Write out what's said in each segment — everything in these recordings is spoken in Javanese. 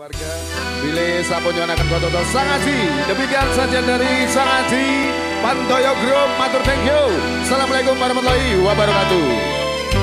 keluarga. Bilih sampun nyuwunaken koto Sang Haji. Demikian saja dari Sang Haji Pandoyo Group. Matur thank you. Assalamualaikum warahmatullahi wabarakatuh.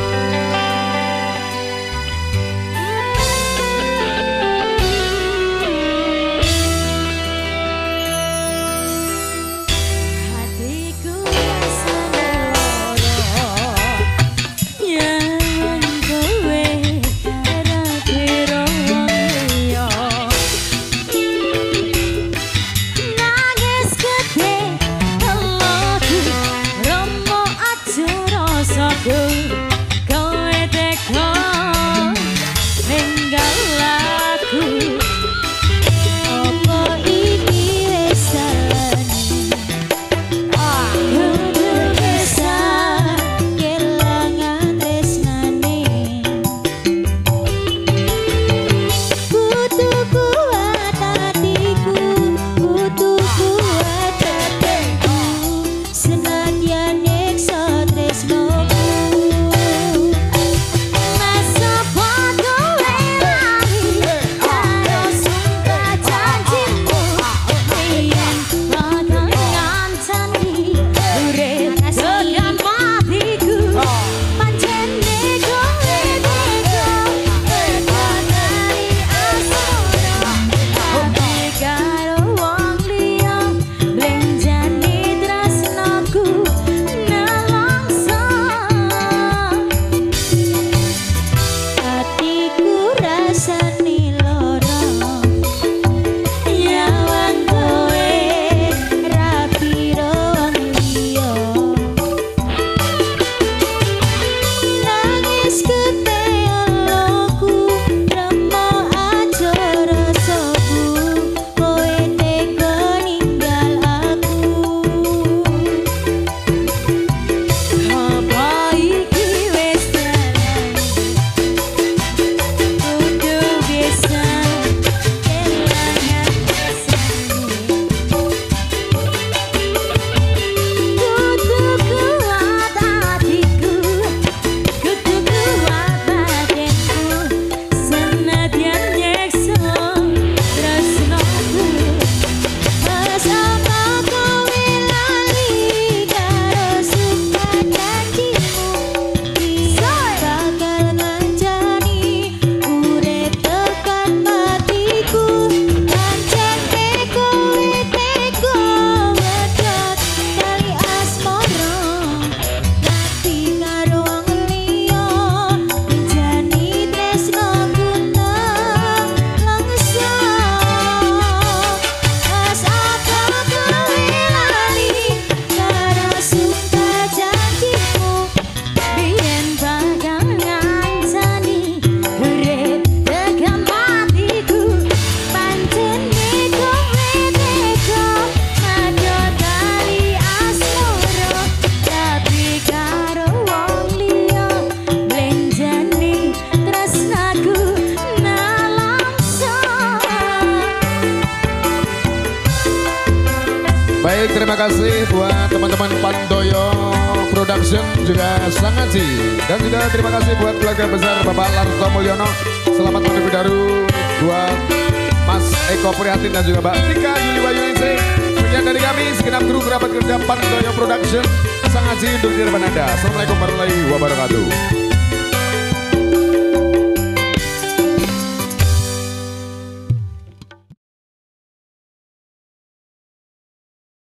Baik, terima kasih buat teman-teman Pandoyo Production juga Sang Haji, dan juga terima kasih buat keluarga besar Bapak Larto Mulyono. Selamat Tahun Baru buat Mas Eko Prihatin dan juga Mbak Tika Yuli Wayuningsih. Sekian dari kami segenap kru kerabat kerja Pandoyo Production Sang Haji untuk di depan Anda. Assalamualaikum warahmatullahi wabarakatuh.